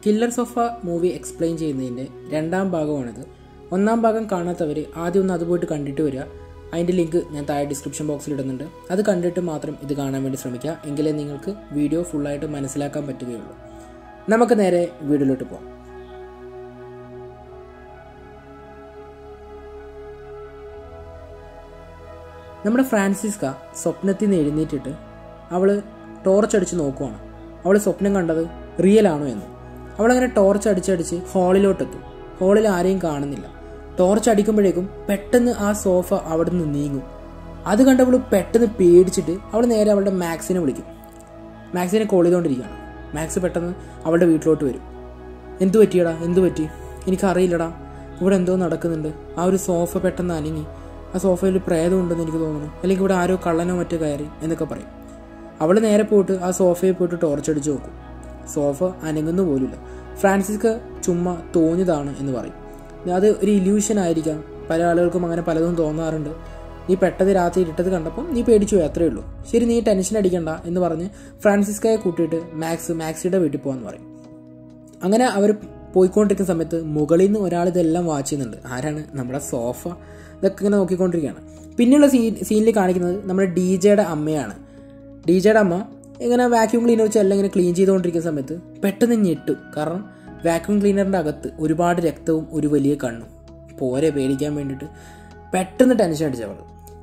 Killers of a movie explain ചെയ്യുന്നതിൻ്റെ രണ്ടാം ഭാഗമാണിത്. ഒന്നാം ഭാഗം കാണാത്തവർ ആദ്യം ഒന്ന് അത് പോയിട്ട് കണ്ടിട്ട് വരിക. അതിൻ്റെ ലിങ്ക് ഞാൻ താഴെ ഡിസ്ക്രിപ്ഷൻ ബോക്സിൽ ഇടുന്നുണ്ട്. അത് കണ്ടിട്ട് മാത്രം ഇത് കാണാൻ വേണ്ടി ശ്രമിക്കുക. എങ്കിലേ നിങ്ങൾക്ക് വീഡിയോ ഫുള്ളായിട്ട് മനസ്സിലാക്കാൻ പറ്റുകയുള്ളൂ. നമുക്ക് നേരെ വീഡിയോയിലോട്ട് പോകാം. നമ്മുടെ ഫ്രാൻസിസ്ക സ്വപ്നത്തിൽ നിന്ന് എഴുന്നേറ്റിട്ട് അവൾ ടോർച്ച് അടിച്ച് നോക്കുവാണ്. അവൾ സ്വപ്നം കണ്ടത് റിയൽ ആണോ എന്ന്. അവളങ്ങനെ ടോർച്ച് അടിച്ചടിച്ച് ഹാളിലോട്ടെത്തും. ഹാളിൽ ആരെയും കാണുന്നില്ല. ടോർച്ച് അടിക്കുമ്പോഴേക്കും പെട്ടെന്ന് ആ സോഫ അവിടെ നിന്ന് നീങ്ങും. അത് കണ്ടവൾ പെട്ടെന്ന് പേടിച്ചിട്ട് അവൾ നേരെ അവളുടെ മാക്സിനെ വിളിക്കും. മാക്സിനെ കോൾ ചെയ്തുകൊണ്ടിരിക്കുകയാണ്. മാക്സ് പെട്ടെന്ന് അവളുടെ വീട്ടിലോട്ട് വരും. എന്തു പറ്റിയടാ, എന്തു പറ്റി? എനിക്കറിയില്ലടാ, ഇവിടെ എന്തോ നടക്കുന്നുണ്ട്. ആ ഒരു സോഫ പെട്ടെന്ന് അനങ്ങി. ആ സോഫയിൽ പ്രേതം ഉണ്ടെന്ന് എനിക്ക് തോന്നുന്നു, അല്ലെങ്കിൽ ഇവിടെ ആരോ കള്ളനോ മറ്റോ കയറി എന്നൊക്കെ പറയും. അവൾ നേരെ പോയിട്ട് ആ സോഫയിൽ പോയിട്ട് ടോർച്ച് അടിച്ച് നോക്കും. സോഫ അനങ്ങുന്ന പോലുമില്ല. ഫ്രാൻസിസ്ക ചുമ്മാ തോന്നിയതാണ് എന്ന് പറയും. അത് ഒരു ഇല്യൂഷൻ ആയിരിക്കാം. പല ആളുകൾക്കും അങ്ങനെ പലതും തോന്നാറുണ്ട്. നീ പെട്ടെന്ന് രാത്രി ഇരുട്ടത് കണ്ടപ്പോൾ നീ പേടിച്ചു പോയി, അത്രയേ ഉള്ളൂ. ശരി, നീ ടെൻഷൻ അടിക്കണ്ട എന്ന് പറഞ്ഞ് ഫ്രാൻസിസ്കയെ കൂട്ടിയിട്ട് മാക്സിയുടെ വീട്ടിൽ പോകാമെന്ന് പറയും. അങ്ങനെ അവർ പോയിക്കൊണ്ടിരിക്കുന്ന സമയത്ത് മുകളിൽ നിന്ന് ഒരാൾ ഇതെല്ലാം വാച്ച് ചെയ്യുന്നുണ്ട്. ആരാണ്? നമ്മുടെ സോഫ. ഇതൊക്കെ ഇങ്ങനെ നോക്കിക്കൊണ്ടിരിക്കുകയാണ്. പിന്നെയുള്ള സീനിൽ കാണിക്കുന്നത് നമ്മുടെ DJയുടെ അമ്മയാണ്. DJയുടെ അമ്മ ഇങ്ങനെ വാക്യൂം ക്ലീനർ വെച്ച് എല്ലാം ഇങ്ങനെ ക്ലീൻ ചെയ്തുകൊണ്ടിരിക്കുന്ന സമയത്ത് പെട്ടെന്ന് ഞെട്ടും. കാരണം വാക്യൂം ക്ലീനറിൻ്റെ അകത്ത് ഒരുപാട് രക്തവും ഒരു വലിയ കണ്ണും. പോരെ പേടിക്കാൻ വേണ്ടിയിട്ട് പെട്ടെന്ന് ടെൻഷൻ അടിച്ചവൾ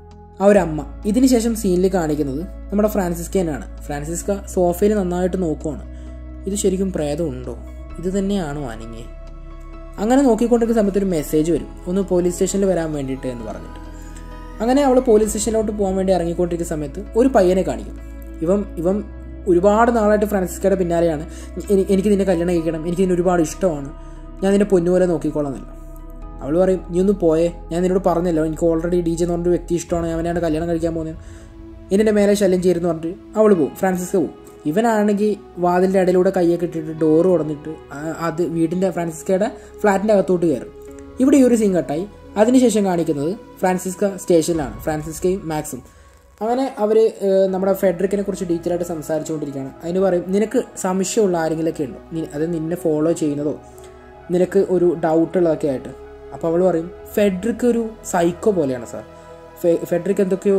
ആ ഒരു അമ്മ. ഇതിന് ശേഷം സീനിൽ കാണിക്കുന്നത് നമ്മുടെ ഫ്രാൻസിസ്കേനാണ്. ഫ്രാൻസിസ്ക സോഫയിൽ നന്നായിട്ട് നോക്കുവാണ്. ഇത് ശരിക്കും പ്രേതം ഉണ്ടോ? ഇത് തന്നെയാണോ അനങ്ങിയെ? അങ്ങനെ നോക്കിക്കൊണ്ടിരിക്കുന്ന സമയത്ത് ഒരു മെസ്സേജ് വരും, ഒന്ന് പോലീസ് സ്റ്റേഷനിൽ വരാൻ വേണ്ടിയിട്ട് എന്ന് പറഞ്ഞിട്ട്. അങ്ങനെ അവൾ പോലീസ് സ്റ്റേഷനിലോട്ട് പോകാൻ വേണ്ടി ഇറങ്ങിക്കൊണ്ടിരിക്കുന്ന സമയത്ത് ഒരു പയ്യനെ കാണിക്കും. ഇവൻ ഒരുപാട് നാളായിട്ട് ഫ്രാൻസിസ്കയുടെ പിന്നാലെയാണ്. എനിക്ക് നിന്നെ കല്യാണം കഴിക്കണം, എനിക്ക് നിന്നെ ഒരുപാട് ഇഷ്ടമാണ്, ഞാൻ നിന്നെ പൊന്നുപോലെ നോക്കിക്കോളാമെന്നില്ല. അവൾ പറയും, നീ ഒന്ന് പോയേ, ഞാൻ നിന്നോട് പറഞ്ഞല്ലോ എനിക്ക് ഓൾറെഡി DJ എന്ന് പറഞ്ഞൊരു വ്യക്തി ഇഷ്ടമാണ്, അവനാണ് കല്യാണം കഴിക്കാൻ പോകുന്നത്, ഇതിൻ്റെ മേലെ ശല്യം ചെയ്യുന്നു പറഞ്ഞിട്ട് അവൾ പോവും. ഫ്രാൻസിസ്ക പോവും. ഇവനാണെങ്കിൽ വാതിലിൻ്റെ ഇടയിലൂടെ കയ്യൊക്കെ ഇട്ടിട്ട് ഡോറ് തുറന്നിട്ട് അത് വീടിൻ്റെ ഫ്രാൻസിസ്കയുടെ ഫ്ലാറ്റിൻ്റെ അകത്തോട്ട് കയറും. ഇവിടെ ഈ ഒരു സീൻ കട്ടായി. അതിനുശേഷം കാണിക്കുന്നത് ഫ്രാൻസിസ്ക സ്റ്റേഷനിലാണ്, ഫ്രാൻസിസ്കയും മാക്സും. അങ്ങനെ അവർ നമ്മുടെ ഫെഡറിക്കിനെ കുറിച്ച് ഡീറ്റെയിലായിട്ട് സംസാരിച്ചുകൊണ്ടിരിക്കുകയാണ്. അതിന് പറയും, നിനക്ക് സംശയമുള്ള ആരെങ്കിലുമൊക്കെ ഉണ്ടോ, അത് നിന്നെ ഫോളോ ചെയ്യുന്നതോ നിനക്ക് ഒരു ഡൗട്ടുള്ളതൊക്കെ ആയിട്ട്. അപ്പോൾ അവൾ പറയും, ഫെഡറിക്ക് ഒരു സൈക്കോ പോലെയാണ് സാർ. ഫെഡറിക്ക് എന്തൊക്കെയോ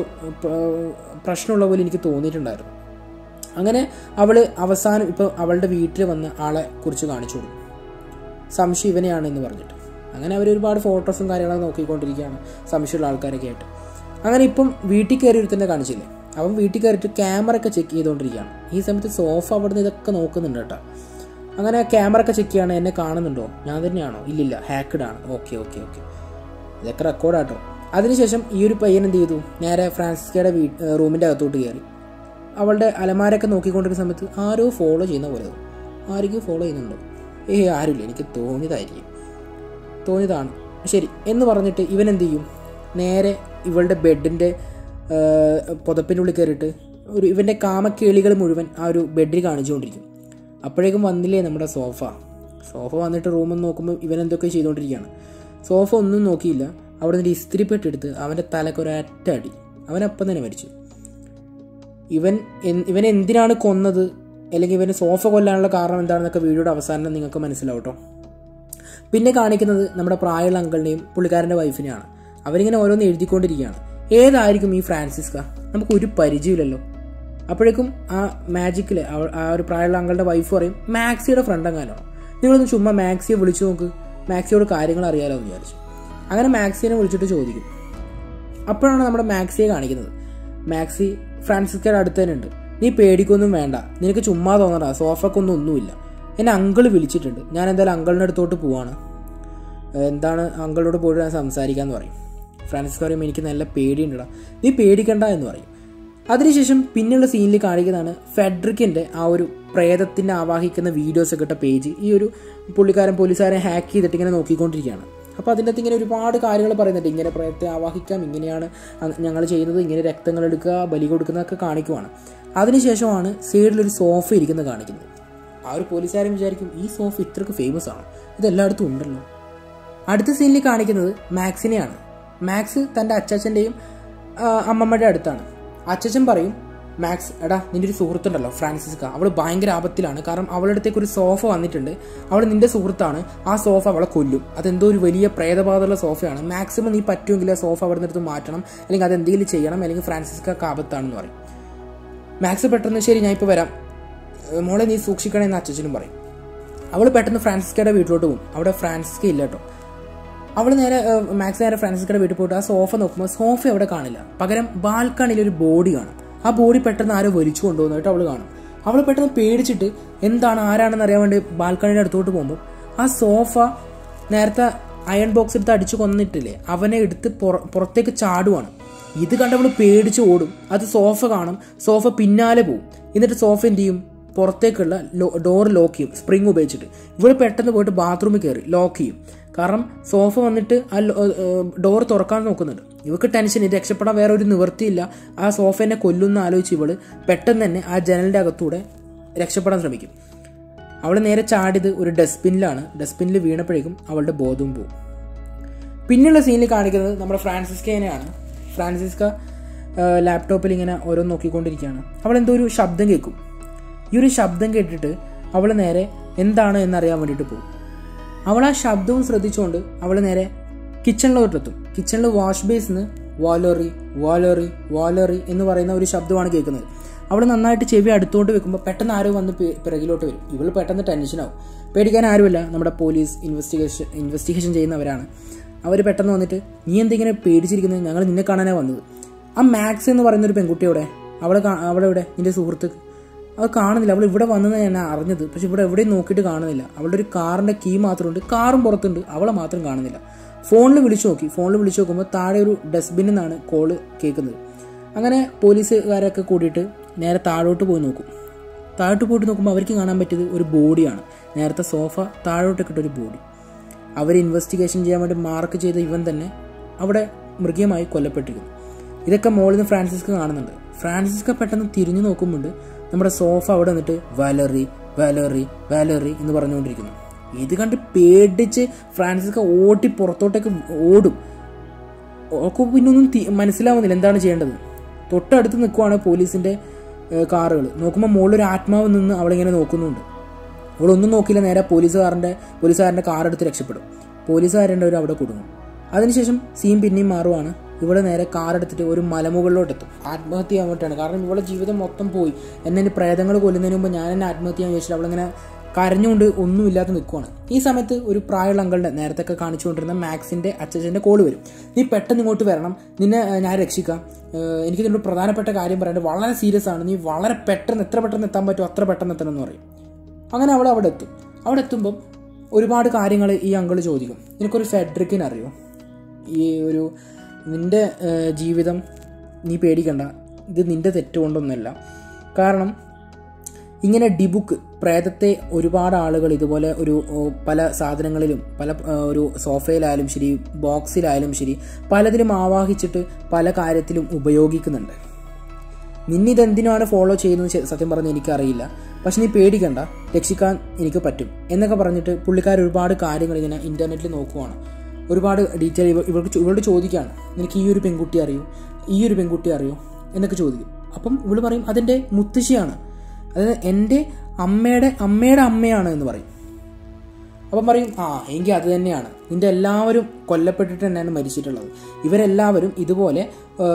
പ്രശ്നമുള്ള പോലെ എനിക്ക് തോന്നിയിട്ടുണ്ടായിരുന്നു. അങ്ങനെ അവൾ അവസാനം ഇപ്പോൾ അവളുടെ വീട്ടിൽ വന്ന് ആളെ കുറിച്ച് കാണിച്ചു കൊടുക്കും. സംശയം ഇവനെയാണ് എന്ന് പറഞ്ഞിട്ട്. അങ്ങനെ അവർ ഒരുപാട് ഫോട്ടോസും കാര്യങ്ങളൊക്കെ നോക്കിക്കൊണ്ടിരിക്കുകയാണ് സംശയമുള്ള ആൾക്കാരൊക്കെ ആയിട്ട്. അങ്ങനെ ഇപ്പം വീട്ടിൽ കയറി ഒരുത്തന്നെ കാണിച്ചില്ലേ, അവൻ വീട്ടിൽ കയറിയിട്ട് ക്യാമറ ഒക്കെ ചെക്ക് ചെയ്തുകൊണ്ടിരിക്കുകയാണ്. ഈ സമയത്ത് സോഫ അവിടെ നിന്ന് ഇതൊക്കെ നോക്കുന്നുണ്ട് കേട്ടോ. അങ്ങനെ ക്യാമറ ഒക്കെ ചെക്ക് ചെയ്യാണ്, എന്നെ കാണുന്നുണ്ടോ, ഞാൻ തന്നെയാണോ, ഇല്ലില്ല, ഹാക്കഡ് ആണ്, ഓക്കെ ഇതൊക്കെ റെക്കോർഡാട്ടോ. അതിനുശേഷം ഈ ഒരു പയ്യൻ എന്ത് ചെയ്തു, നേരെ ഫ്രാൻസിസ്കയുടെ റൂമിൻ്റെ അകത്തോട്ട് കയറി. അവളുടെ അലമാരൊക്കെ നോക്കിക്കൊണ്ടിരിക്കുന്ന സമയത്ത് ആരോ ഫോളോ ചെയ്യുന്ന പോലെ തോന്നും. ആരെങ്കിലും ഫോളോ ചെയ്യുന്നുണ്ടോ? ആരുമില്ല, എനിക്ക് തോന്നിയതാണ് ശരി എന്ന് പറഞ്ഞിട്ട് ഇവൻ എന്ത് ചെയ്യും, നേരെ ഇവളുടെ ബെഡിൻ്റെ പുതപ്പിൻ്റെ ഉള്ളിൽ കയറിയിട്ട് ഇവൻ്റെ കാമക്കേളികൾ മുഴുവൻ ആ ഒരു ബെഡിൽ കാണിച്ചുകൊണ്ടിരിക്കും. അപ്പോഴേക്കും വന്നില്ലേ നമ്മുടെ സോഫ വന്നിട്ട് റൂമിൽ നോക്കുമ്പോൾ ഇവൻ എന്തൊക്കെ ചെയ്തുകൊണ്ടിരിക്കുകയാണ്. സോഫ ഒന്നും നോക്കിയില്ല, അവിടെ നിന്ന് ഇസ്തിരിപ്പെട്ടെടുത്ത് അവൻ്റെ തലക്കൊരൊറ്റ അടി. അവനപ്പം തന്നെ മരിച്ചു. ഇവൻ എന്തിനാണ് കൊന്നത്, അല്ലെങ്കിൽ ഇവന് സോഫ കൊല്ലാനുള്ള കാരണം എന്താണെന്നൊക്കെ വീഡിയോയുടെ അവസാനം നിങ്ങൾക്ക് മനസ്സിലാവും കേട്ടോ. പിന്നെ കാണിക്കുന്നത് നമ്മുടെ പ്രായമുള്ള അങ്കിളിനെയും പുള്ളിക്കാരൻ്റെ വൈഫിനെയാണ്. അവരിങ്ങനെ ഓരോന്ന് എഴുതിക്കൊണ്ടിരിക്കുകയാണ്. ഏതായിരിക്കും ഈ ഫ്രാൻസിസ്ക? നമുക്കൊരു പരിചയമില്ലല്ലോ. അപ്പോഴേക്കും ആ മാജിക്കിൽ ആ ഒരു പ്രായമുള്ള അങ്കിളുടെ വൈഫ് പറയും, മാക്സിയുടെ ഫ്രണ്ട് എങ്ങാനാണോ, നിങ്ങളൊന്ന് ചുമ്മാ മാക്സിയെ വിളിച്ചു നോക്ക്, മാക്സിയോട് കാര്യങ്ങൾ അറിയാലോ എന്ന് വിചാരിച്ചു. അങ്ങനെ മാക്സിനെ വിളിച്ചിട്ട് ചോദിക്കും. അപ്പോഴാണ് നമ്മുടെ മാക്സിയെ കാണിക്കുന്നത്. മാക്സി ഫ്രാൻസിസ്കയുടെ അടുത്ത് തന്നെ ഉണ്ട്. നീ പേടിക്കൊന്നും വേണ്ട, നിനക്ക് ചുമ്മാ തോന്നണ്ട, ഒന്നുമില്ല, എന്നെ അങ്കിൾ വിളിച്ചിട്ടുണ്ട്, ഞാൻ എന്തായാലും അങ്കിളിൻ്റെ അടുത്തോട്ട് പോവാണ്, എന്താണ് അങ്കിളിനോട് പോയിട്ട് ഞാൻ സംസാരിക്കാമെന്ന് പറയും. ഫ്രാൻസിസ്ക പറയും, എനിക്ക് നല്ല പേടിയുണ്ടടാ, നീ പേടിക്കണ്ട എന്ന് പറയും. അതിനുശേഷം പിന്നെയുള്ള സീനിൽ കാണിക്കുന്നതാണ് ഫെഡറിക്കിൻ്റെ ആ ഒരു പ്രേതത്തിൻ്റെ ആവാഹിക്കുന്ന വീഡിയോസൊക്കെ ഇട്ട പേജ്. ഈ ഒരു പോലീസുകാരെ ഹാക്ക് ചെയ്തിട്ട് ഇങ്ങനെ നോക്കിക്കൊണ്ടിരിക്കുകയാണ്. അപ്പോൾ അതിൻ്റെ അകത്ത് ഇങ്ങനെ ഒരുപാട് കാര്യങ്ങൾ പറയുന്നുണ്ട്. ഇങ്ങനെ പ്രേതത്തെ ആവാഹിക്കാം, ഇങ്ങനെയാണ് ഞങ്ങൾ ചെയ്യുന്നത്, ഇങ്ങനെ രക്തങ്ങൾ എടുക്കുക, ബലി കൊടുക്കുന്നതൊക്കെ കാണിക്കുവാണ്. അതിനുശേഷമാണ് സൈഡിലൊരു സോഫ ഇരിക്കുന്നത് കാണിക്കുന്നത്. ആ ഒരു പോലീസുകാരൻ വിചാരിക്കും, ഈ സോഫ ഇത്രയ്ക്ക് ഫേമസ് ആണ്, ഇതെല്ലായിടത്തും ഉണ്ടല്ലോ. അടുത്ത സീനിൽ കാണിക്കുന്നത് മാക്സിനെയാണ്. മാക്സ് തൻ്റെ അച്ചാച്ചൻ്റെയും അമ്മമ്മയുടെ അടുത്താണ്. അച്ചാച്ചൻ പറയും, മാക്സ് എടാ നിൻ്റെ ഒരു സുഹൃത്തുണ്ടല്ലോ ഫ്രാൻസിസ്ക, അവൾ ഭയങ്കര ആപത്തിലാണ്. കാരണം അവളുടെ അടുത്തേക്ക് ഒരു സോഫ വന്നിട്ടുണ്ട്. അവൾ നിൻ്റെ സുഹൃത്താണ്. ആ സോഫ അവളെ കൊല്ലും. അതെന്തോ ഒരു വലിയ പ്രേതബാധമുള്ള സോഫയാണ്. മാക്സിമം നീ പറ്റുമെങ്കിൽ ആ സോഫ അവിടെ നിന്നെടുത്ത് മാറ്റണം, അല്ലെങ്കിൽ അതെന്തെങ്കിലും ചെയ്യണം, അല്ലെങ്കിൽ ഫ്രാൻസിസ്ക ആപത്താണെന്ന് പറയും. മാക്സ് പെട്ടെന്ന് ശരി ഞാൻ ഇപ്പോൾ വരാം, മോളെ നീ സൂക്ഷിക്കണേ എന്ന് അച്ഛനും പറയും. അവൾ പെട്ടെന്ന് ഫ്രാൻസിസ്കയുടെ വീട്ടിലോട്ട് പോകും. അവിടെ ഫ്രാൻസിസ്ക ഇല്ല കേട്ടോ. അവൾ മാക്സ് നേരെ ഫ്രാൻസിസ്കയുടെ വീട്ടിൽ പോയിട്ട് ആ സോഫ നോക്കുമ്പോൾ സോഫ അവിടെ കാണില്ല. പകരം ബാൽക്കണിയിൽ ഒരു ബോഡി കാണും. ആ ബോഡി പെട്ടെന്ന് ആരോ വലിച്ചു കൊണ്ടുപോകുന്നതായിട്ട് അവൾ കാണും. അവൾ പെട്ടെന്ന് പേടിച്ചിട്ട് എന്താണ് ആരാണെന്ന് അറിയാൻ വേണ്ടി ബാൽക്കണിയുടെ അടുത്തോട്ട് പോകുമ്പോൾ ആ സോഫ നേരത്തെ അയൺ ബോക്സ് എടുത്ത് അടിച്ചു കൊന്നിട്ടില്ലേ, അവനെ എടുത്ത് പുറത്തേക്ക് ചാടുവാണ്. ഇത് കണ്ട് അവൾ പേടിച്ച് ഓടും. അത് സോഫ കാണും. സോഫ പിന്നാലെ പോവും. എന്നിട്ട് സോഫ എന്ത് ചെയ്യും, പുറത്തേക്കുള്ള ഡോർ ലോക്ക് ചെയ്യും സ്പ്രിങ് ഉപയോഗിച്ചിട്ട്. ഇവൾ പെട്ടെന്ന് പോയിട്ട് ബാത്റൂമിൽ കയറി ലോക്ക് ചെയ്യും. കാരണം സോഫ വന്നിട്ട് ആ ഡോർ തുറക്കാൻ നോക്കുന്നുണ്ട്. ഇവർക്ക് ടെൻഷൻ, ഇത് രക്ഷപ്പെടാൻ വേറെ ഒരു നിവൃത്തിയില്ല. ആ സോഫേനെ കൊല്ലുന്ന ആലോചിച്ച് ഇവള് പെട്ടെന്ന് തന്നെ ആ ജനലിൻ്റെ അകത്തൂടെ രക്ഷപ്പെടാൻ ശ്രമിക്കും. അവൾ നേരെ ചാടിയത് ഒരു ഡസ്റ്റ്ബിന്നിലാണ്. ഡസ്റ്റ്ബിന്നിൽ വീണപ്പോഴേക്കും അവളുടെ ബോധവും പോകും. പിന്നെയുള്ള സീനിൽ കാണിക്കുന്നത് നമ്മുടെ ഫ്രാൻസിസ്കേനെയാണ്. ഫ്രാൻസിസ്ക ലാപ്ടോപ്പിൽ ഇങ്ങനെ ഓരോന്ന് നോക്കിക്കൊണ്ടിരിക്കുകയാണ്. അവൾ എന്തോ ഒരു ശബ്ദം കേൾക്കും. ഈ ഒരു ശബ്ദം കേട്ടിട്ട് അവൾ നേരെ എന്താണ് എന്നറിയാൻ വേണ്ടിയിട്ട് പോകും. അവൾ ആ ശബ്ദവും ശ്രദ്ധിച്ചുകൊണ്ട് അവൾ നേരെ കിച്ചണിലോട്ടെത്തും. കിച്ചണിൽ വാഷ് ബേസിന് വാലോറി വാലോറി വാലോറി എന്ന് പറയുന്ന ഒരു ശബ്ദമാണ് കേൾക്കുന്നത്. അവൾ നന്നായിട്ട് ചെവി അടുത്തോട്ട് വെക്കുമ്പോൾ പെട്ടെന്ന് ആരോ വന്ന് പിറകിലോട്ട് വരും. ഇവൾ പെട്ടെന്ന് ടെൻഷനാവും. പേടിക്കാൻ ആരുമില്ല, നമ്മുടെ പോലീസ് ഇൻവെസ്റ്റിഗേഷൻ ചെയ്യുന്നവരാണ്. അവർ പെട്ടെന്ന് വന്നിട്ട് നീ എന്തിങ്ങനെ പേടിച്ചിരിക്കുന്നത്, ഞങ്ങൾ നിന്നെ കാണാനാണ് വന്നത്. ആ മാക്സ് എന്ന് പറയുന്നൊരു പെൺകുട്ടിയോടെ അവളെവിടെ നിന്റെ സുഹൃത്ത്, അത് കാണുന്നില്ല. അവൾ ഇവിടെ വന്നെന്ന് ഞാൻ അറിഞ്ഞത്, പക്ഷെ ഇവിടെ എവിടെയും നോക്കിയിട്ട് കാണുന്നില്ല. അവളുടെ ഒരു കാറിൻ്റെ കീ മാത്രമുണ്ട്, കാറും പുറത്തുണ്ട്, അവളെ മാത്രം കാണുന്നില്ല. ഫോണിൽ വിളിച്ചു നോക്കുമ്പോൾ താഴെ ഒരു ഡസ്റ്റ്ബിന്നിൽ നിന്നാണ് കോള് കേൾക്കുന്നത്. അങ്ങനെ പോലീസുകാരൊക്കെ കൂടിയിട്ട് നേരെ താഴോട്ട് പോയി നോക്കും. താഴോട്ട് പോയിട്ട് നോക്കുമ്പോൾ അവർക്ക് കാണാൻ പറ്റിയത് ഒരു ബോഡിയാണ്. നേരത്തെ സോഫ താഴോട്ടൊക്കെ ഒരു ബോഡി. അവർ ഇൻവെസ്റ്റിഗേഷൻ ചെയ്യാൻ വേണ്ടി മാർക്ക് ചെയ്ത ഇവൻ തന്നെ അവിടെ മൃഗീയമായി കൊല്ലപ്പെട്ടിരിക്കുന്നു. ഇതൊക്കെ മോളിൽ നിന്ന് ഫ്രാൻസിസ്ക കാണുന്നുണ്ട്. ഫ്രാൻസിസ്ക പെട്ടെന്ന് തിരിഞ്ഞു നോക്കുമ്പോൾ നമ്മുടെ സോഫ അവിടെ വന്നിട്ട് വാലറി വാലറി വാലറി എന്ന് പറഞ്ഞുകൊണ്ടിരിക്കുന്നു. ഇത് കണ്ട് പേടിച്ച് ഫ്രാൻസിസ്ക ഓടി പുറത്തോട്ടേക്ക് ഓടും. അവൾക്ക് പിന്നെ ഒന്നും മനസ്സിലാവുന്നില്ല എന്താണ് ചെയ്യേണ്ടത്. തൊട്ടടുത്ത് നിൽക്കുവാണ് പോലീസിൻ്റെ കാറുകൾ. നോക്കുമ്പോൾ മുകളിലൊരു ആത്മാവ് നിന്ന് അവളിങ്ങനെ നോക്കുന്നുണ്ട്. അവളൊന്നും നോക്കിയില്ല, നേരെ പോലീസുകാരൻ്റെ കാറെടുത്ത് രക്ഷപ്പെടും. പോലീസുകാരൻ്റെ അവിടെ കൊടുക്കും. അതിനുശേഷം സീൻ പിന്നെയും മാറുവാണ്. ഇവിടെ നേരെ കാറെടുത്തിട്ട് ഒരു മലമുകളിലോട്ടെത്തും. ആത്മഹത്യ ചെയ്യാൻ വേണ്ടിയിട്ടാണ്. കാരണം ഇവളുടെ ജീവിതം മൊത്തം പോയി. എന്നെ പ്രേതങ്ങൾ കൊല്ലുന്നതിന് മുമ്പ് ഞാൻ എന്നെ ആത്മഹത്യ ചെയ്യാൻ ചോദിച്ചിട്ട് അവളിങ്ങനെ കരഞ്ഞുകൊണ്ട് ഒന്നുമില്ലാതെ നിൽക്കുവാണ്. ഈ സമയത്ത് ഒരു പ്രായമുള്ള അങ്കളുടെ നേരത്തൊക്കെ കാണിച്ചുകൊണ്ടിരുന്ന മാക്സിൻ്റെ അച്ഛൻ്റെ കോള് വരും. നീ പെട്ടെന്ന് ഇങ്ങോട്ട് വരണം, നിന്നെ ഞാൻ രക്ഷിക്കാം, എനിക്ക് ഇതിനൊരു പ്രധാനപ്പെട്ട കാര്യം പറയേണ്ടത് വളരെ സീരിയസ് ആണ്, നീ വളരെ പെട്ടെന്ന് എത്ര പെട്ടെന്ന് എത്താൻ പറ്റുമോ അത്ര പെട്ടെന്ന് എത്തണം എന്ന് പറയും. അങ്ങനെ അവൾ അവിടെ എത്തും. അവിടെ എത്തുമ്പം ഒരുപാട് കാര്യങ്ങൾ ഈ അങ്കിൾ ചോദിക്കും. നിനക്കൊരു ഫെഡറിക്കിനെ അറിയോ? ഈ ഒരു നിൻ്റെ ജീവിതം നീ പേടിക്കണ്ട, ഇത് നിൻ്റെ തെറ്റുകൊണ്ടൊന്നുമല്ല. കാരണം ഇങ്ങനെ ഡിബുക്ക് പ്രേതത്തെ ഒരുപാട് ആളുകൾ ഇതുപോലെ ഒരു പല സാധനങ്ങളിലും പല ഒരു സോഫയിലായാലും ശരി ബോക്സിലായാലും ശരി പലതിലും ആവാഹിച്ചിട്ട് പല കാര്യത്തിലും ഉപയോഗിക്കുന്നുണ്ട്. നിന്നിതെന്തിനാണ് ഫോളോ ചെയ്യുന്നത് സത്യം പറഞ്ഞാൽ എനിക്കറിയില്ല, പക്ഷെ നീ പേടിക്കണ്ട, രക്ഷിക്കാൻ എനിക്ക് പറ്റും എന്നൊക്കെ പറഞ്ഞിട്ട് പുള്ളിക്കാർ ഒരുപാട് കാര്യങ്ങൾ ഇങ്ങനെ ഇൻ്റർനെറ്റിൽ നോക്കുവാണ്. ഒരുപാട് ഡീറ്റെയിൽ ഇവളോട് ചോദിക്കുകയാണ്, നിനക്ക് ഈ ഒരു പെൺകുട്ടി അറിയോ, ഈ ഒരു പെൺകുട്ടി അറിയോ എന്നൊക്കെ ചോദിക്കും. അപ്പം ഇവള് പറയും അതെൻ്റെ മുത്തശ്ശിയാണ്, അതായത് എൻ്റെ അമ്മയുടെ അമ്മയാണ് എന്ന് പറയും. അപ്പം പറയും എങ്കിൽ അത് തന്നെയാണ്, നിൻ്റെ എല്ലാവരും കൊല്ലപ്പെട്ടിട്ട് തന്നെയാണ് മരിച്ചിട്ടുള്ളത്. ഇവരെല്ലാവരും ഇതുപോലെ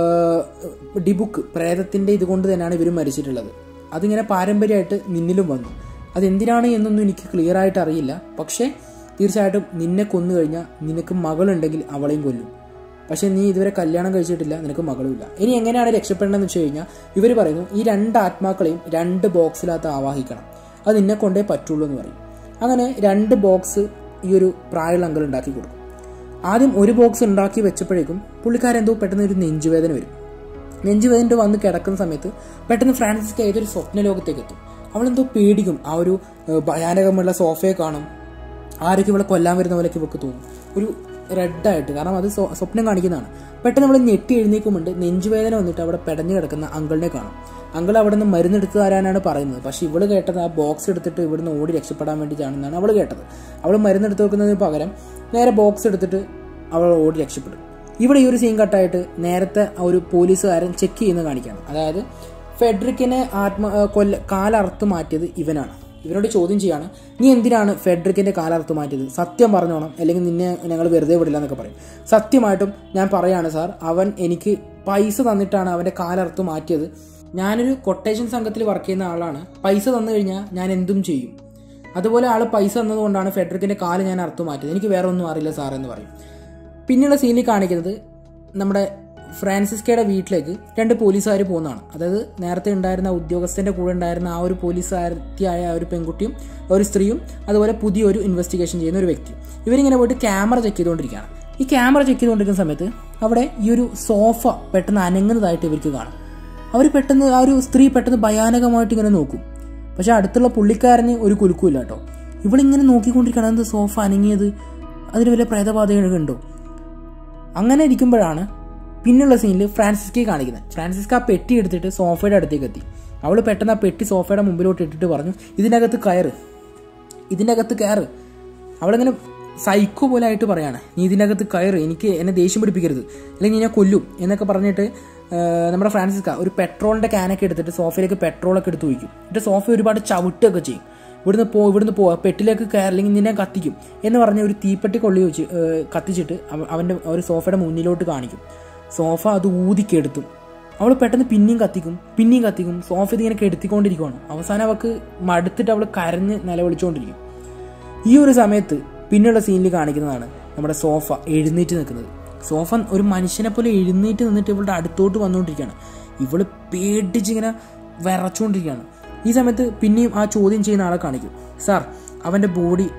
ഡിബുക്ക് പ്രേതത്തിൻ്റെ ഇതുകൊണ്ട് തന്നെയാണ് ഇവർ മരിച്ചിട്ടുള്ളത്. അതിങ്ങനെ പാരമ്പര്യമായിട്ട് നിന്നിലും വന്നു. അതെന്തിനാണ് എന്നൊന്നും എനിക്ക് ക്ലിയർ ആയിട്ട് അറിയില്ല. പക്ഷേ തീർച്ചയായിട്ടും നിന്നെ കൊന്നു കഴിഞ്ഞാൽ നിനക്ക് മകളുണ്ടെങ്കിൽ അവളെയും കൊല്ലും. പക്ഷേ നീ ഇതുവരെ കല്യാണം കഴിച്ചിട്ടില്ല, നിനക്ക് മകളുമില്ല. ഇനി എങ്ങനെയാണ് രക്ഷപ്പെടേണ്ടതെന്ന് വെച്ച് കഴിഞ്ഞാൽ ഇവർ പറയുന്നു ഈ 2 ആത്മാക്കളെയും 2 ബോക്സിനകത്ത് ആവാഹിക്കണം, അത് നിന്നെ കൊണ്ടേ പറ്റുള്ളൂ എന്ന് പറയും. അങ്ങനെ 2 ബോക്സ് ഈ ഒരു പ്രായമുള്ള അങ്കിൾ ഉണ്ടാക്കി കൊടുക്കും. ആദ്യം ഒരു ബോക്സ് ഉണ്ടാക്കി വെച്ചപ്പോഴേക്കും പുള്ളിക്കാരെന്തോ പെട്ടെന്ന് ഒരു നെഞ്ചുവേദന വരും. നെഞ്ചുവേദന വന്ന് കിടക്കുന്ന സമയത്ത് പെട്ടെന്ന് ഫ്രാൻസിസ്ക ഏതൊരു സ്വപ്ന ലോകത്തേക്ക് എത്തും. അവളെന്തോ പേടിക്കും. ആ ഒരു ഭയാനകമുള്ള സോഫയെ കാണും. ആരൊക്കെ ഇവളെ കൊല്ലാൻ വരുന്ന പോലെയൊക്കെ ഇവൾക്ക് തോന്നും, ഒരു റെഡായിട്ട്, കാരണം അത് സ്വപ്നം കാണിക്കുന്നതാണ്. പെട്ടെന്ന് നമ്മൾ ഞെട്ടി എഴുന്നേക്കുമുണ്ട്. നെഞ്ചുവേദന വന്നിട്ട് അവിടെ പെടഞ്ഞു കിടക്കുന്ന അങ്കിളിനെ കാണും. അങ്കിൾ അവിടെ നിന്ന് മരുന്നെടുത്ത് തരാനാണ് പറയുന്നത്. പക്ഷെ ഇവള് കേട്ടത് ആ ബോക്സ് എടുത്തിട്ട് ഇവിടുന്ന് ഓടി രക്ഷപ്പെടാൻ വേണ്ടിയിട്ടാണെന്നാണ് അവൾ കേട്ടത്. അവൾ മരുന്നെടുത്ത് വെക്കുന്നതിന് പകരം നേരെ ബോക്സ് എടുത്തിട്ട് അവൾ ഓടി രക്ഷപ്പെടും. ഇവിടെ ഈ ഒരു സീൻ കട്ടായിട്ട് നേരത്തെ ഒരു പോലീസുകാരൻ ചെക്ക് ചെയ്യുന്നത് കാണിക്കുകയാണ്. അതായത് ഫെഡറിക്കിനെ കാലറുത്ത് മാറ്റിയത് ഇവനാണ്. ഇവനോട് ചോദ്യം ചെയ്യാണ്, നീ എന്തിനാണ് ഫെഡറിക്കിൻ്റെ കാലറുത്ത് മാറ്റിയത്? സത്യം പറഞ്ഞോണം, അല്ലെങ്കിൽ നിന്നെ ഞങ്ങൾ വെറുതെ വിടില്ല എന്നൊക്കെ പറയും. സത്യമായിട്ടും ഞാൻ പറയാണ് സാർ, അവൻ എനിക്ക് പൈസ തന്നിട്ടാണ് അവൻ്റെ കാലറുത്ത് മാറ്റിയത്. ഞാനൊരു കൊട്ടേഷൻ സംഘത്തിൽ വർക്ക് ചെയ്യുന്ന ആളാണ്. പൈസ തന്നു കഴിഞ്ഞാൽ ഞാൻ എന്തും ചെയ്യും. അതുപോലെ ആൾ പൈസ തന്നതുകൊണ്ടാണ് ഫെഡറിക്കിൻ്റെ കാല് ഞാൻ അറുത്ത് മാറ്റിയത്. എനിക്ക് വേറെ ഒന്നും അറിയില്ല സാർ എന്ന് പറയും. പിന്നെയുള്ള സീനിൽ കാണിക്കുന്നത് നമ്മുടെ ഫ്രാൻസിസ്കയുടെ വീട്ടിലേക്ക് 2 പോലീസുകാർ പോകുന്നതാണ്. അതായത് നേരത്തെ ഉണ്ടായിരുന്ന ഉദ്യോഗസ്ഥൻ്റെ കൂടെ ഉണ്ടായിരുന്ന ആ ഒരു പോലീസുകാരിയായ ഒരു പെൺകുട്ടിയും ഒരു സ്ത്രീയും അതുപോലെ പുതിയൊരു ഇൻവെസ്റ്റിഗേഷൻ ചെയ്യുന്ന ഒരു വ്യക്തി. ഇവരിങ്ങനെ പോയിട്ട് ക്യാമറ ചെക്ക് ചെയ്തുകൊണ്ടിരിക്കുകയാണ്. ഈ ക്യാമറ ചെക്ക് ചെയ്തുകൊണ്ടിരിക്കുന്ന സമയത്ത് അവിടെ ഈ ഒരു സോഫ പെട്ടെന്ന് അനങ്ങുന്നതായിട്ട് ഇവർക്ക് കാണാം. അവർ പെട്ടെന്ന് ആ ഒരു സ്ത്രീ പെട്ടെന്ന് ഭയാനകമായിട്ട് ഇങ്ങനെ നോക്കും. പക്ഷെ അടുത്തുള്ള പുള്ളിക്കാരന് ഒരു കുലുക്കുമില്ല കേട്ടോ. ഇവളിങ്ങനെ നോക്കിക്കൊണ്ടിരിക്കുകയാണ്, എന്ത് സോഫ അനങ്ങിയത്, അതിന് വല്ല പ്രേതബാധയുണ്ടോ? അങ്ങനെ ഇരിക്കുമ്പോഴാണ് പിന്നുള്ള സീനിൽ ഫ്രാൻസിസ്കയെ കാണിക്കുന്നത്. ഫ്രാൻസിസ്ക ആ പെട്ടി എടുത്തിട്ട് സോഫയുടെ അടുത്തേക്ക് എത്തി. അവൾ പെട്ടെന്ന് ആ പെട്ടി സോഫയുടെ മുമ്പിലോട്ട് ഇട്ടിട്ട് പറഞ്ഞു, ഇതിനകത്ത് കയറ്. അവളിങ്ങനെ സൈക്കോ പോലെ ആയിട്ട് പറയാണ്, നീ ഇതിനകത്ത് കയറ്, എന്നെ ദേഷ്യം പിടിപ്പിക്കരുത്, അല്ലെങ്കിൽ ഞാൻ കൊല്ലും എന്നൊക്കെ പറഞ്ഞിട്ട് നമ്മുടെ ഫ്രാൻസിസ്ക ഒരു പെട്രോളിൻ്റെ ക്യാനൊക്കെ എടുത്തിട്ട് സോഫയിലേക്ക് പെട്രോളൊക്കെ എടുത്ത് ഒഴിക്കും. എന്നിട്ട് സോഫ ഒരുപാട് ചവിട്ടുകയൊക്കെ ചെയ്യും. ഇവിടുന്ന് പോവാ, പെട്ടിലേക്ക് കയറി, അല്ലെങ്കിൽ നിന്നെ കത്തിക്കും എന്ന് പറഞ്ഞ് ഒരു തീപ്പെട്ടി കൊള്ളി വെച്ച് കത്തിച്ചിട്ട് അവൻ്റെ ഒരു സോഫയുടെ മുന്നിലോട്ട് കാണിക്കും. സോഫ അത് ഊതിക്കെടുത്തും. അവൾ പെട്ടെന്ന് പിന്നെയും കത്തിക്കും. സോഫ ഇതിങ്ങനെ കെടുത്തിക്കൊണ്ടിരിക്കുകയാണ്. അവസാനം അവൾക്ക് മടുത്തിട്ട് അവൾ കരഞ്ഞ് നിലവിളിച്ചുകൊണ്ടിരിക്കും. ഈ ഒരു സമയത്ത് പിന്നെയുള്ള സീനിൽ കാണിക്കുന്നതാണ് നമ്മുടെ സോഫ എഴുന്നേറ്റ് നിൽക്കുന്നത്. സോഫ ഒരു മനുഷ്യനെ പോലെ എഴുന്നേറ്റ് നിന്നിട്ട് ഇവളുടെ അടുത്തോട്ട് വന്നുകൊണ്ടിരിക്കുകയാണ്. ഇവള് പേടിച്ചിങ്ങനെ വിറച്ചുകൊണ്ടിരിക്കുകയാണ്. ഈ സമയത്ത് പിന്നെയും ആ ചോദ്യം ചെയ്യുന്ന ആളെ കാണിക്കും. സാർ, അവൻ്റെ ബോഡി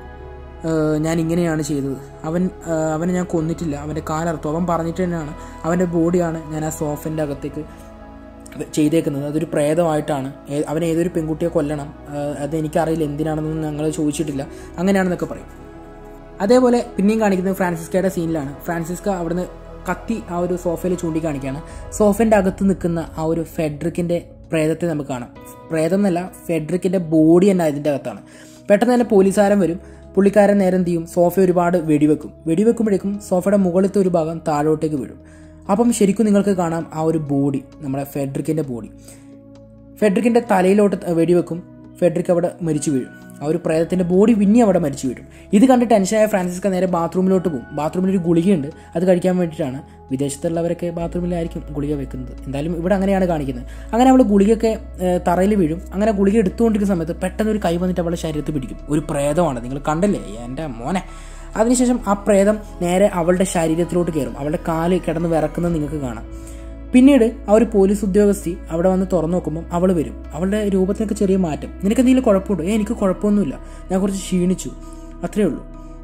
ഞാൻ ഇങ്ങനെയാണ് ചെയ്തത്, അവനെ ഞാൻ കൊന്നിട്ടില്ല, അവൻ്റെ കാലർത്തു, അവൻ പറഞ്ഞിട്ട് തന്നെയാണ് അവൻ്റെ ബോഡിയാണ് ഞാൻ ആ സോഫൻ്റെ അകത്തേക്ക് ചെയ്തേക്കുന്നത്, അതൊരു പ്രേതമായിട്ടാണ്, അവൻ ഏതൊരു പെൺകുട്ടിയെ കൊല്ലണം, അതെനിക്കറിയില്ല എന്തിനാണെന്നൊന്നും ഞങ്ങൾ ചോദിച്ചിട്ടില്ല, അങ്ങനെയാണെന്നൊക്കെ പറയും. അതേപോലെ പിന്നെയും കാണിക്കുന്നത് ഫ്രാൻസിസ്കയുടെ സീനിലാണ്. ഫ്രാൻസിസ്ക അവിടുന്ന് കത്തി ആ ഒരു സോഫയിൽ ചൂണ്ടിക്കാണിക്കുകയാണ്. സോഫൻ്റെ അകത്ത് നിൽക്കുന്ന ആ ഒരു ഫെഡറിക്കിൻ്റെ പ്രേതത്തെ നമുക്ക് കാണാം. പ്രേതം എന്നല്ല, ഫെഡറിക്കിൻ്റെ ബോഡി തന്നെ അതിൻ്റെ അകത്താണ്. പെട്ടെന്ന് തന്നെ പോലീസുകാരൻ വരും. പുള്ളിക്കാരൻ നേരെ എന്ത് ചെയ്യും, സോഫ ഒരുപാട് വെടിവെക്കുമ്പോഴേക്കും സോഫയുടെ മുകളിലത്തെ ഒരു ഭാഗം താഴോട്ടേക്ക് വീഴും. അപ്പം ശരിക്കും നിങ്ങൾക്ക് കാണാം ആ ഒരു ബോഡി, നമ്മുടെ ഫെഡറിക്കിൻ്റെ ബോഡി. ഫെഡറിക്കിൻ്റെ തലയിലോട്ട് വെടിവെക്കും. ഫെഡറിക്ക് അവിടെ മരിച്ചു വീഴും. ആ ഒരു പ്രേതത്തിൻ്റെ ബോഡി പിന്നെ അവിടെ മരിച്ചു വീഴും. ഇത് കണ്ട് ടെൻഷനായ ഫ്രാൻസിസ്ക നേരെ ബാത്റൂമിലോട്ട് പോകും. ബാത്റൂമിലൊരു ഗുളികയുണ്ട്, അത് കഴിക്കാൻ വേണ്ടിയിട്ടാണ്. വിദേശത്തുള്ളവരൊക്കെ ബാത്റൂമിലായിരിക്കും ഗുളിക വെക്കുന്നത്. എന്തായാലും ഇവിടെ അങ്ങനെയാണ് കാണിക്കുന്നത്. അങ്ങനെ അവൾ ഗുളികയൊക്കെ തറയിൽ വീഴും. അങ്ങനെ ഗുളിക എടുത്തുകൊണ്ടിരിക്കുന്ന സമയത്ത് പെട്ടെന്ന് ഒരു കൈ വന്നിട്ട് അവളുടെ ശരീരത്തിൽ പിടിക്കും. ഒരു പ്രേതമാണ്, നിങ്ങൾ കണ്ടല്ലേ എൻ്റെ മോനെ. അതിനുശേഷം ആ പ്രേതം നേരെ അവളുടെ ശരീരത്തിലോട്ട് കയറും. അവളുടെ കാല് കിടന്ന് വിറക്കുന്നത് നിങ്ങൾക്ക് കാണാം. പിന്നീട് ആ ഒരു പോലീസ് ഉദ്യോഗസ്ഥി അവിടെ വന്ന് തുറന്നു നോക്കുമ്പോൾ അവൾ വരും. അവളുടെ രൂപത്തിനൊക്കെ ചെറിയ മാറ്റം. നിനക്ക് എന്തെങ്കിലും കുഴപ്പമുണ്ടോ? എനിക്ക് കുഴപ്പമൊന്നുമില്ല, ഞാൻ കുറച്ച് ക്ഷീണിച്ചു, അത്രയേ ഉള്ളൂ.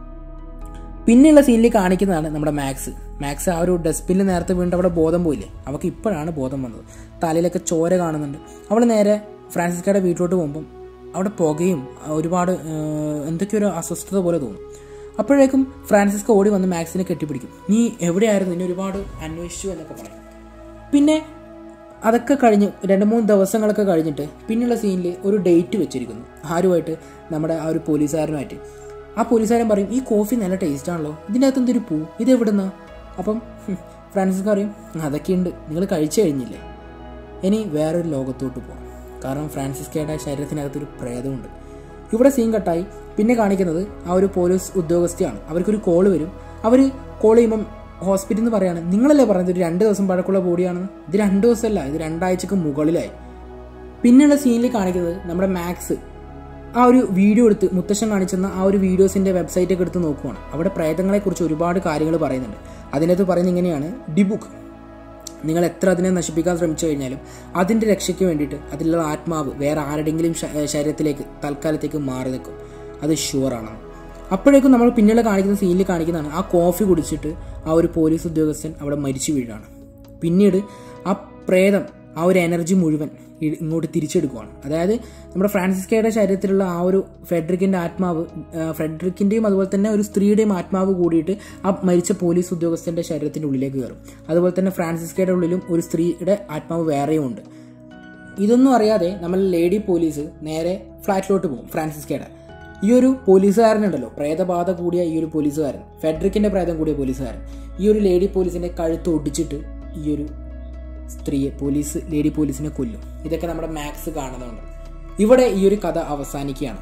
പിന്നെയുള്ള സീനിൽ കാണിക്കുന്നതാണ് നമ്മുടെ മാക്സ് ആ ഒരു ഡസ്റ്റ്ബിന്നിൽ നേരത്തെ വീണ്ടും അവിടെ ബോധം പോയില്ലേ, അവൾക്ക് ഇപ്പോഴാണ് ബോധം വന്നത്. തലയിലൊക്കെ ചോര കാണുന്നുണ്ട്. അവൾ നേരെ ഫ്രാൻസിസ്കയുടെ വീട്ടിലോട്ട് പോകുമ്പം അവിടെ പുകയും ഒരുപാട് എന്തൊക്കെയൊരു അസ്വസ്ഥത പോലെ തോന്നും. അപ്പോഴേക്കും ഫ്രാൻസിസ്ക ഓടി വന്ന് മാക്സിനെ കെട്ടിപ്പിടിക്കും. നീ എവിടെയായിരുന്നു, നിന്നെ ഒരുപാട് അന്വേഷിച്ചു എന്നൊക്കെ പറയും. പിന്നെ അതൊക്കെ കഴിഞ്ഞ് 2-3 ദിവസങ്ങളൊക്കെ കഴിഞ്ഞിട്ട് പിന്നെയുള്ള സീനിൽ ഒരു ഡേറ്റ് വെച്ചിരിക്കുന്നു. ആരുമായിട്ട്? നമ്മുടെ ആ ഒരു പോലീസുകാരനുമായിട്ട്. ആ പോലീസുകാരൻ പറയും, ഈ കോഫി നല്ല ടേസ്റ്റ് ആണല്ലോ, ഇതിൻ്റെ അകത്ത് എന്തൊരു പൂ, ഇത് എവിടുന്നാ? അപ്പം ഫ്രാൻസിസ്ക പറയും, അതൊക്കെയുണ്ട്, നിങ്ങൾ കഴിച്ചു കഴിഞ്ഞില്ലേ, ഇനി വേറൊരു ലോകത്തോട്ട് പോകാം. കാരണം ഫ്രാൻസിസ്കയുടെ ശരീരത്തിനകത്തൊരു പ്രേതമുണ്ട്. ഇവിടെ സീൻ കട്ടായി. പിന്നെ കാണിക്കുന്നത് ആ ഒരു പോലീസ് ഉദ്യോഗസ്ഥയാണ്. അവർക്കൊരു കോള് വരും. അവർ കോൾ ചെയ്യുമ്പം ഹോസ്പിറ്റലിൽ നിന്ന് പറയാണ്, നിങ്ങളല്ലേ പറഞ്ഞത് ഒരു 2 ദിവസം പഴക്കമുള്ള ബോഡിയാണെന്ന്, ഇത് 2 ദിവസമല്ല, ഇത് 2 ആഴ്ചക്ക് മുകളിലായി. പിന്നെയുള്ള സീനിൽ കാണിക്കുന്നത് നമ്മുടെ മാക്സ് ആ ഒരു വീഡിയോ എടുത്ത് മുത്തശ്ശൻ കാണിച്ചെന്ന ആ ഒരു വീഡിയോസിൻ്റെ വെബ്സൈറ്റൊക്കെ എടുത്ത് നോക്കുവാണ്. അവിടെ പ്രേതങ്ങളെക്കുറിച്ച് ഒരുപാട് കാര്യങ്ങൾ പറയുന്നുണ്ട്. അതിനകത്ത് പറയുന്നത് ഇങ്ങനെയാണ്, ഡിബുക്ക്, നിങ്ങൾ എത്ര അതിനെ നശിപ്പിക്കാൻ ശ്രമിച്ചു കഴിഞ്ഞാലും അതിൻ്റെ രക്ഷയ്ക്ക് വേണ്ടിയിട്ട് അതിലുള്ള ആത്മാവ് വേറെ ആരുടെങ്കിലും ശരീരത്തിലേക്ക് തൽക്കാലത്തേക്ക് മാറി നിൽക്കും, അത് ഷുവറാണ്. അപ്പോഴേക്കും നമ്മൾ പിന്നീട് കാണിക്കുന്ന സീനിൽ കാണിക്കുന്നതാണ്, ആ കോഫി കുടിച്ചിട്ട് ആ ഒരു പോലീസ് ഉദ്യോഗസ്ഥൻ അവിടെ മരിച്ചു വീഴാണ്. പിന്നീട് ആ പ്രേതം ആ ഒരു എനർജി മുഴുവൻ ഇങ്ങോട്ട് തിരിച്ചെടുക്കുകയാണ്. അതായത് നമ്മുടെ ഫ്രാൻസിസ്കയുടെ ശരീരത്തിലുള്ള ആ ഒരു ഫെഡറിക്കിൻ്റെ ആത്മാവ്, ഫെഡറിക്കിൻ്റെയും അതുപോലെ തന്നെ ഒരു സ്ത്രീയുടെയും ആത്മാവ് കൂടിയിട്ട് ആ മരിച്ച പോലീസ് ഉദ്യോഗസ്ഥൻ്റെ ശരീരത്തിൻ്റെ ഉള്ളിലേക്ക് കയറും. അതുപോലെ തന്നെ ഫ്രാൻസിസ്കയുടെ ഉള്ളിലും ഒരു സ്ത്രീയുടെ ആത്മാവ് വേറെയും ഉണ്ട്. ഇതൊന്നും അറിയാതെ നമ്മൾ ലേഡി പോലീസ് നേരെ ഫ്ലാറ്റിലോട്ട് പോകും. ഫ്രാൻസിസ്കയുടെ ഈ ഒരു പോലീസുകാരനുണ്ടല്ലോ, പ്രേതബാധ കൂടിയ ഈ ഒരു പോലീസുകാരൻ, ഫെഡറിക്കിൻ്റെ പ്രേതം കൂടിയ പോലീസുകാരൻ, ഈ ഒരു ലേഡി പോലീസിൻ്റെ കഴുത്ത് ഒടിച്ചിട്ട് ഈ ഒരു സ്ത്രീയെ ലേഡി പോലീസിനെ കൊല്ലും. ഇതൊക്കെ നമ്മുടെ മാക്സ് കാണുന്നുണ്ട്. ഇവിടെ ഈ ഒരു കഥ അവസാനിക്കുകയാണ്.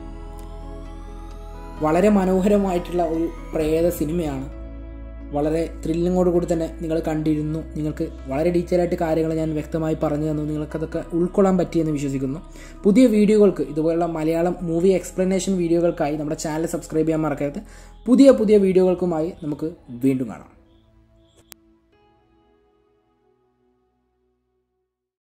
വളരെ മനോഹരമായിട്ടുള്ള ഒരു പ്രേത സിനിമയാണ്. വളരെ ത്രില്ലിങ്ങോടുകൂടി തന്നെ നിങ്ങൾ കണ്ടിരുന്നു. നിങ്ങൾക്ക് വളരെ ഡീറ്റെയിൽ ആയിട്ട് കാര്യങ്ങൾ ഞാൻ വ്യക്തമായി പറഞ്ഞു തന്നു. നിങ്ങൾക്കതൊക്കെ ഉൾക്കൊള്ളാൻ പറ്റിയെന്ന് വിശ്വസിക്കുന്നു. പുതിയ വീഡിയോകൾക്ക്, ഇതുപോലുള്ള മലയാളം മൂവി എക്സ്പ്ലനേഷൻ വീഡിയോകൾക്കായി നമ്മുടെ ചാനൽ സബ്സ്ക്രൈബ് ചെയ്യാൻ മറക്കരുത്. പുതിയ വീഡിയോകൾക്കുമായി നമുക്ക് വീണ്ടും കാണാം.